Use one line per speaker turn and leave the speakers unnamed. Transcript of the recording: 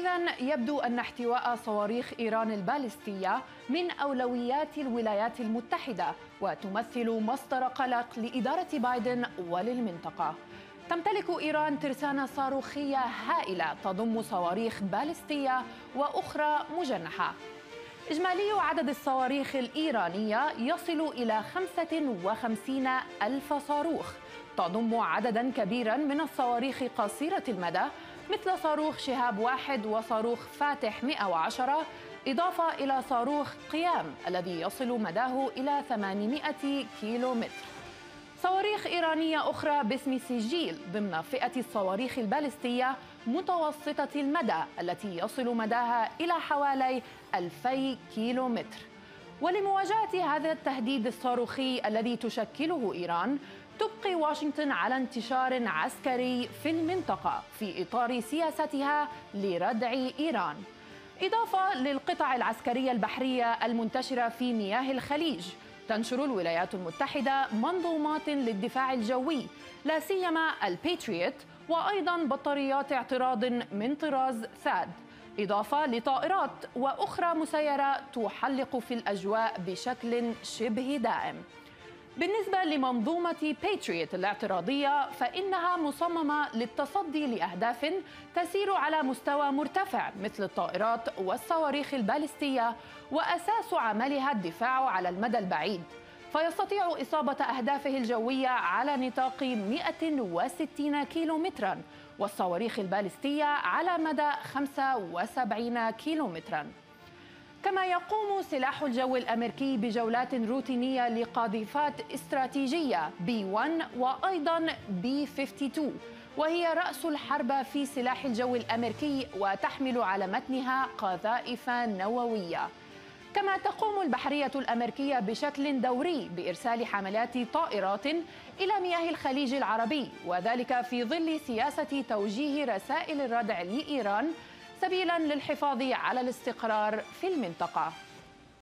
إذن يبدو أن احتواء صواريخ إيران البالستية من أولويات الولايات المتحدة، وتمثل مصدر قلق لإدارة بايدن وللمنطقة. تمتلك إيران ترسانة صاروخية هائلة تضم صواريخ بالستية وأخرى مجنحة. إجمالي عدد الصواريخ الإيرانية يصل إلى 55 ألف صاروخ، تضم عدداً كبيراً من الصواريخ قصيرة المدى مثل صاروخ شهاب 1 وصاروخ فاتح 110، إضافة إلى صاروخ قيام الذي يصل مداه إلى 800 كيلومتر. صواريخ إيرانية أخرى باسم سجيل ضمن فئة الصواريخ البالستية متوسطة المدى التي يصل مداها إلى حوالي 2000 كيلومتر. ولمواجهة هذا التهديد الصاروخي الذي تشكله إيران، تبقي واشنطن على انتشار عسكري في المنطقة في إطار سياستها لردع إيران، إضافة للقطع العسكرية البحرية المنتشرة في مياه الخليج. تنشر الولايات المتحدة منظومات للدفاع الجوي، لا سيما الباتريوت، وأيضا بطاريات اعتراض من طراز ثاد، إضافة لطائرات وأخرى مسيرة تحلق في الأجواء بشكل شبه دائم. بالنسبة لمنظومة باتريوت الاعتراضية، فإنها مصممة للتصدي لأهداف تسير على مستوى مرتفع مثل الطائرات والصواريخ البالستية، وأساس عملها الدفاع على المدى البعيد، فيستطيع إصابة أهدافه الجوية على نطاق 160 كيلومتراً، والصواريخ البالستية على مدى 75 كيلومتراً. كما يقوم سلاح الجو الأمريكي بجولات روتينية لقاذفات استراتيجية B1 وأيضاً B-52، وهي رأس الحربة في سلاح الجو الأمريكي وتحمل على متنها قذائف نووية. كما تقوم البحرية الأمريكية بشكل دوري بإرسال حملات طائرات إلى مياه الخليج العربي، وذلك في ظل سياسة توجيه رسائل الردع لإيران سبيلاً للحفاظ على الاستقرار في المنطقة.